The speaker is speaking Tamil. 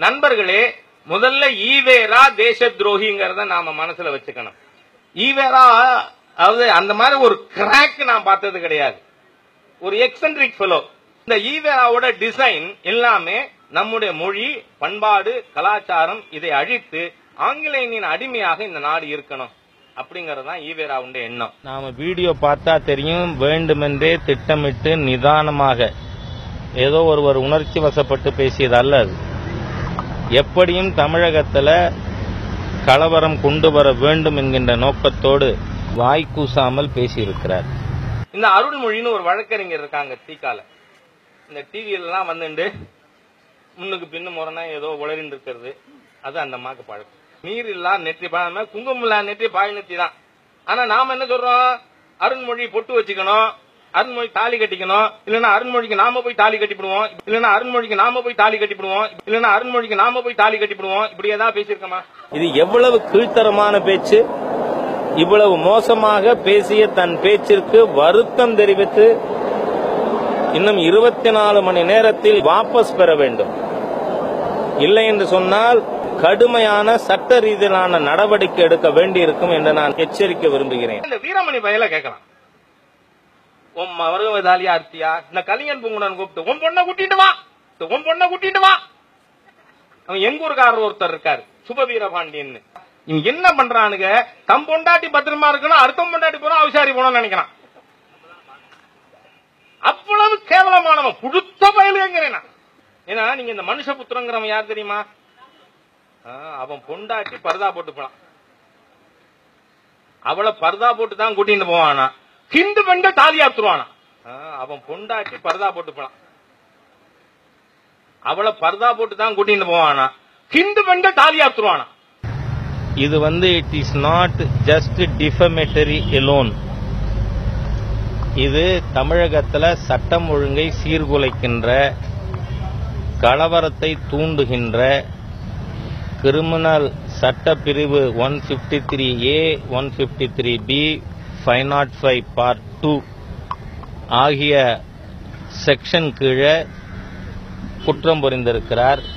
நண்பர்களே, முதல்ல ஈவேரா தேச துரோகிங்கிறத நாம மனசுல வச்சுக்கணும். ஈவேரா அந்த மாதிரி ஒரு கிராக் நான் பார்த்தது கிடையாது. ஒரு எக்ஸென்ட்ரிக் ஃபெலோ. இந்த ஈவேராவோட டிசைன் எல்லாமே நம்முடைய மொழி, பண்பாடு, கலாச்சாரம் இதை அழித்து ஆங்கிலேயனின் அடிமையாக இந்த நாடு இருக்கணும் அப்படிங்கறதுதான் ஈவேராவுடைய எண்ணம். நாம வீடியோ பார்த்தா தெரியும், வேண்டுமென்றே திட்டமிட்டு நிதானமாக ஏதோ ஒருவர் உணர்ச்சி வசப்பட்டு பேசியது அல்ல. அது எப்படியும் தமிழகத்துல கலவரம் கொண்டு வர வேண்டும் என்கின்ற நோக்கத்தோடு வாய்க்கூசாமல் பேசியிருக்கிறார். இந்த அருள்மொழின்னு ஒரு வழக்கறிஞர் இருக்காங்க தீக்கால. இந்த டிவியிலாம் வந்துட்டு முன்னுக்கு பின்னு முரணா ஏதோ உளறின்னு இருக்கிறது, அது அந்த அம்மாக்கு பழக்கம். நீர் இல்லா நெற்றி பாழ குங்குமம் இல்லா நெற்றி பாழ் நெற்றி தான். ஆனா நாம என்ன சொல்றோம், அருண்மொழி பொட்டு வச்சுக்கணும், அருண்மொழி தாலி கட்டிக்கணும், இல்லன்னா அருண்மொழிக்கு நாம போய் தாலி கட்டிவிடுவோம், இல்லன்னா அருண்மொழிக்கு நாம போய் தாலி கட்டிவிடுவோம், இல்லன்னா அருண்மொழிக்கு நாம போய் தாலி கட்டிவிடுவோம், இப்படி ஏதாவது பேசியிருக்கோமா? இது எவ்வளவு கீழ்த்தரமான பேச்சு! இவ்வளவு மோசமாக பேசிய தன் பேச்சிற்கு வருத்தம் தெரிவித்து இன்னும் 24 மணி நேரத்தில் வாபஸ் பெற வேண்டும். இல்லை என்று சொன்னால் கடுமையான சட்ட ரீதியிலான நடவடிக்கை எடுக்க வேண்டியிருக்கும் என்று நான் எச்சரிக்க விரும்புகிறேன். இந்த வீரமணி பயல கேட்கலாம், உன் மருமதாலியா இருத்தியா? இந்த கலிங்கன் பூங்குடன் கூப்பிட்டு உன் பொண்ணை கூட்டிட்டு வா, உன் பொண்ணை கூட்டிட்டு வா. அவன் எங்கூர்காரர் ஒருத்தர் இருக்காரு, சுபவீரபாண்டியன். இவன் என்ன பண்றானுங்க, தம் பொண்டாட்டி பத்திரமா இருக்கணும், அடுத்த பொண்டாட்டி போறோம் அவசாரி போனோம்னு நினைக்கிறான். அவ்வளவு கேவலமானவன், புழுத்த பயலுங்கிறேன். ஏன்னா நீங்க இந்த மனுஷ புத்திரங்கிறவன் யார் தெரியுமா? அவன் பொண்டாட்டி பர்தா போட்டு போனான், அவளை பர்தா போட்டு தான் கூட்டிட்டு போவானா, ஹிந்து பெண்கள் தாலி ஆத்துருவானா. அவன் பொண்டாட்டி பர்தா போட்டு போனான், அவளை பர்தா போட்டு தான் கூட்டிட்டு போவானா, ஹிந்து பெண்கள் தாலி ஆத்துருவானா. இது it is not just defamatory alone. இது தமிழகத்தில் சட்டம் ஒழுங்கை சீர்குலைக்கின்ற, கலவரத்தை தூண்டுகின்ற கிரிமினல் சட்ட பிரிவு 153A 153B 505 Part 2 ஆகிய செக்ஷன் கீழே குற்றம் புரிந்திருக்கிறார்.